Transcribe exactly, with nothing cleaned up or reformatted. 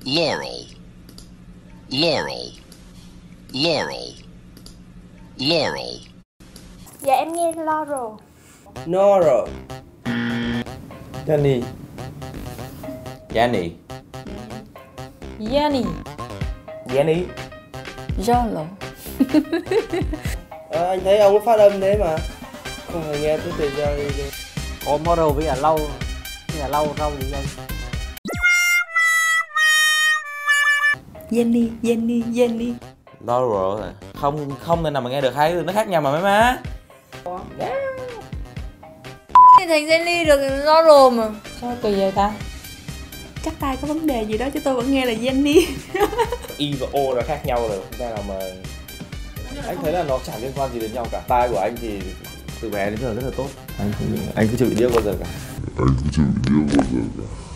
Laurel, Laurel, Laurel, Laurel. Dạ em nghe Laurel. Laurel. Jenny. Jenny. Jenny. Jenny. Jolo. À, anh thấy ông phát âm thế mà không phải nghe tiếng từ ra đi. Có model với cả lau, với cả lau rau gì đây? Jenny, Jenny, Jenny. Laurel à? Không, không thể nào mà nghe được hai từ nó khác nhau mà mấy má. Thì thành Jenny được Laurel mà. Sao kỳ vậy ta? Chắc tai có vấn đề gì đó chứ tôi vẫn nghe là Jenny. Y và O là khác nhau rồi, không thể nào mà. Anh thấy là nó chẳng liên quan gì đến nhau cả. Tai của anh thì từ bé đến giờ rất là tốt. Anh không, anh cứ chưa bị điếc bao giờ cả. Anh cũng chưa bị điếc bao giờ cả.